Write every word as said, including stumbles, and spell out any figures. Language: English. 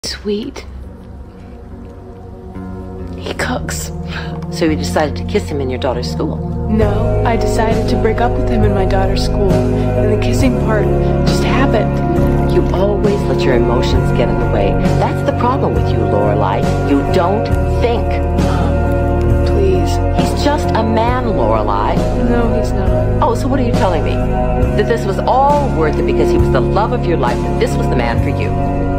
Sweet. He cooks. So you decided to kiss him in your daughter's school? No, I decided to break up with him in my daughter's school, and the kissing part just happened. You always let your emotions get in the way. That's the problem with you, Lorelai. You don't think. Mom, please. He's just a man, Lorelai. No, he's not. Oh, so what are you telling me? That this was all worth it because he was the love of your life, that this was the man for you?